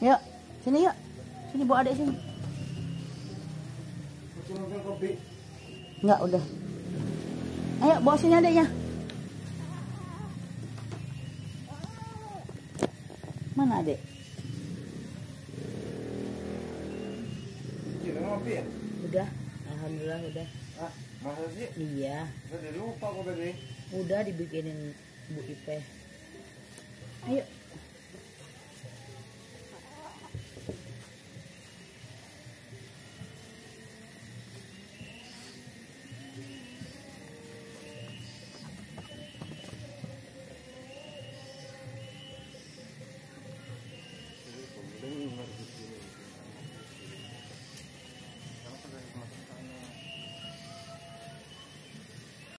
Yuk, sini yuk. Sini bawa adik sini. Enggak, udah. Ayo, bawa sini adiknya. Mana adik? Udah, alhamdulillah udah. Masa sih? Iya. Udah lupa kok tadi. Udah dibikinin Bu Ipe. Ayo.